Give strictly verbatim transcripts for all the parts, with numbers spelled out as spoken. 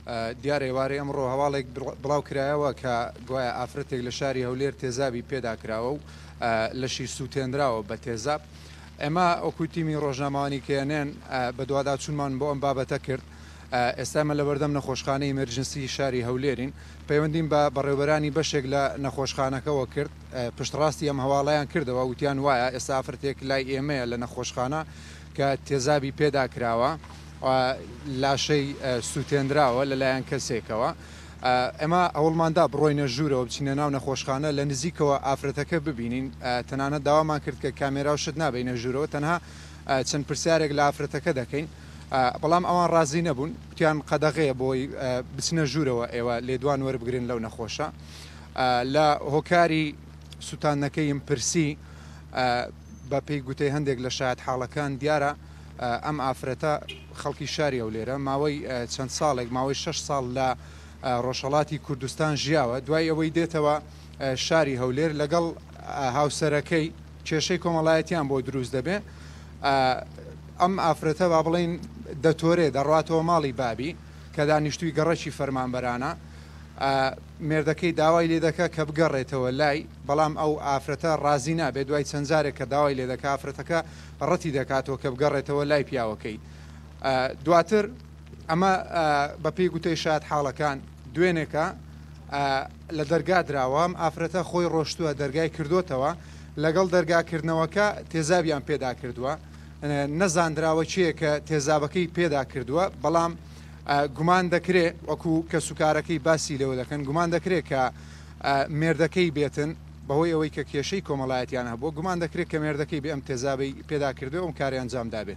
دیارە ئێوارەی ئەمڕۆ هەواڵێک بڵاو کرایەوە کە گوایە ئافرەتێک لە شاری هەولێر تێزابی پێداکراوە و لەشی سووتێنراوە بە تێزاب. ئێمە ئەوکو تیمی ڕۆژنامەوانی کێنێن بە دووادا چونمان بۆ ئەم بابەتە کرد. ئێستامە لە بەردەم نەخۆشخانەی ئیمەرجنسی شاری هەولێرین، پەیوەندیم بە بەڕێوەبەرانی بەشێک لە نەخۆشخانەکەەوە کرد، پشتڕاستی ئەم هەواڵیان کردەوە، وتیان وایە ئێستا ئافرەتێک لای ئێمەیە لە نەخۆشخانە کە تێزابی پێداکراوە، لاشەی سووتێنراوە لەلایەن کەسێکەوە. ئەمە ئەوڵماندا بڕۆینە ژوورەوە بچینە ناو نەخۆشخانە لە نزیکەوە ئافرەتەکە ببینین. تەنانەت داوامان کرد کە کامێرا و شت نابینە ژوورەوە، تەنها چەند پرسیارێک لە ئافرەتەکە دەکەین، بەڵام ئەوان ڕازی نەبوون، وتیان قەدەغەیە بۆی بچنە ژوورەوە ئێوە لێدوان وەربگرن لەو نەخۆشە. لە هۆکاری سووتانەکەیم پرسی بە پێی گوتەی هەندێک لە شایەت حاڵەکان دیارە ئەم ئافرەتە خەڵکی شاری هەولێرە ماوەی چەند ساڵێک ماوەی شەش ساڵ لە ڕۆژهەڵاتی کوردستان ژیاوە، دوای ئەوەی دێتەوە شاری هەولێر لەگەڵ هاوسەرەکەی کێشەی کۆمەڵایەتیان بۆ دروست دەبێ. ئەم ئافرەتە با بڵین دەتۆرێ دەڕاتەوە ماڵی بابی کە دانیشتووی گەڕەکی فەرمانبەرانە، مێردەکەی داوای لێ دەکە کە بگەڕێتەوە لای، بەڵام ئەو ئافرەتە ڕازی نابێت. دوای چەند جارێک کە داوای لێ دەکە ئافرەتەکە ڕەتی دەکاتەوە کە بگەڕێتەوە لای پیاوەکەی. دواتر ئەمە بە پێی گوتەی شایەت حاڵەکان دوێنێکە لە دەرگا دراوە، ئافرەتە خۆی ڕۆشتووە دەرگای کردوتەوە، لەگەڵ دەرگاکردنەوەکە تێزابیان پێدا کردووە، نەزانراوە چییە کە تێزابەکەی پێدا کردووە، بەڵام گومان دەکرێت وەکو کە سوکارەکەی باسی لەوە دەکەن، گومان دەکرێت کە مێردەکەی بێتن بەهۆی ئەوەی کە کێشەی کۆمەڵایەتیان هەبوو، گومان دەکرێت کە مێردەکەی بێ ئەم تێزابەی پێدا کردو ئەم کاری ئەنجام دابێت.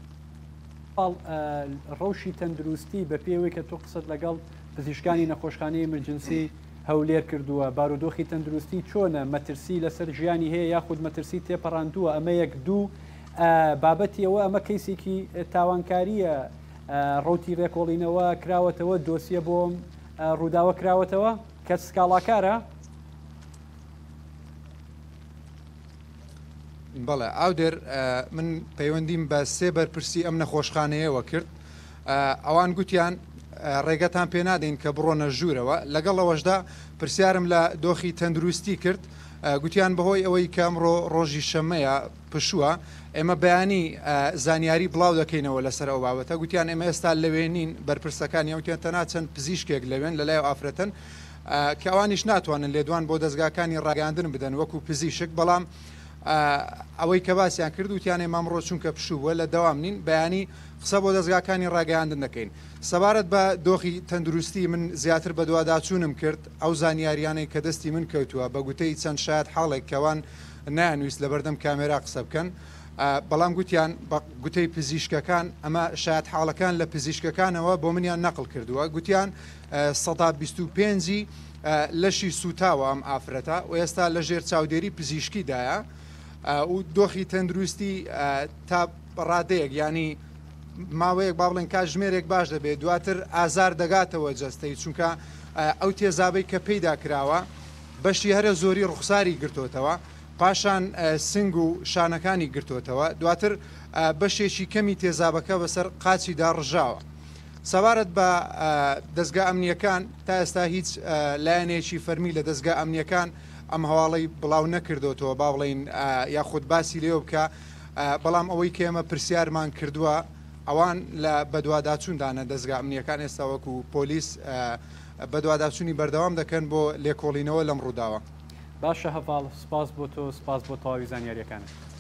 ڕەوشی تەندروستی بە پێوەی کە تۆ قسەت لەگەڵ پزیشکانی نەخۆشخانەی ئیمەرجنسی هەولێر کردووە، بارودۆخی تەندروستی چۆنە؟ مەترسی لەسەر ژیانی هەیە یاخود مەترسی تێپەڕاندووە؟ ئەمە یەک دوو بابەتی ئەوە ئەمە کەیسێکی تاوانکاریە، ڕوتی ڕێکۆڵینەوە کراوەتەوە، دۆسیە بۆم ڕووداوە کراوەتەوە کە سکاڵاکارە؟ بەڵێ ئاودێر من پەیوەندیم بە سێ بەرپرسی ئەم نەخۆشخانەیەوە کرد، ئەوان گوتیان ڕێگەتان پێ نادەین کە بڕۆنە ژوورەوە. لەگەڵەوەشدا پرسیارم لە دۆخی تەندروستی کرد، گوتیان بەهۆی ئەوەی کە ئەمڕۆ ڕۆژی شەمەیە پشووە ئێمە بەیانی زانیاری بڵاو دەکەینەوە لەسەر ئەو بابەتە. گوتیان ئێمە ئێستا لەوێنین بەرپرسەکانی ئەوتیان تەنها چەند پزیشکێک لەوێن لەلای ئافرەتەن کە ئەوانیش ناتوانن لێدوان بۆ دەستگاکانی ڕاگەاندن بدەن وەکو پزیشک، بەڵام ئەوەی کە باسییان کرد وتیان ئێمە ئەمڕۆ چونکە پشووە لە دەوام نین بەیانی قسە بۆ دەستگاکانی ڕاگەاندن دەکەین. سەبارەت بە دۆخی تەندروستی من زیاتر بە دوواداچوونم کرد، ئەو زانیاریانەی کە دەستی من کەوتووە بە گوتەی چەند شایەت حاڵێک کەوان نانویست لە بەردەم کامێرا قسە بکەن، بەڵام گوتیان بە گوتەی پزیشکەکان ئەمە شایەت حاڵەکان لە پزیشکەکانەوە بۆ منیان نەقل کردووە. گوتیان سەدا بیست و پێنجی لەشی سوتاوە ئەم ئافرەتە و ئێستا لە ژێر چاودێری پزیشکیدایە و دۆخی تەندروستی تا ڕادەیەک ینی ماوەیەک با بڵێن کاتژمێرێک باش دەبێت، دواتر ئازار دەگاتەوە جەستەی، چونکە ئەو تێزابەی کە پێیدا کراوە بەشی هەرە زۆری ڕوخساری گرتوتەوە، پاشان سنگ و شانەکانی گرتوتەوە، دواتر بەشێکی کەمی تێزابەکە بەسەر قاچیدا ڕژاوە. سەبارەت بە دەستگا ئەمنیەکان تا ئێستا هیچ لایەنێکی فەرمی لە دەستگا ئەمنیەکان ئەم هەواڵەی بڵاو نەکردوتەوە با بڵین یاخود باسی لێو بکە، بەڵام ئەوەی کە ئێمە پرسیارمان کردووە ئەوان لە بەدواداچووندانە دەستگا ئەمنیەکان ئێستا وەکو پۆلیس بەدواداچوونی بەردەوام دەکەن بۆ لێکۆڵینەوە لەم ڕووداوە. باشە هەڤاڵ، سپاس بۆ تۆ، سپاس بۆ تەواوی زانیاریەکانت.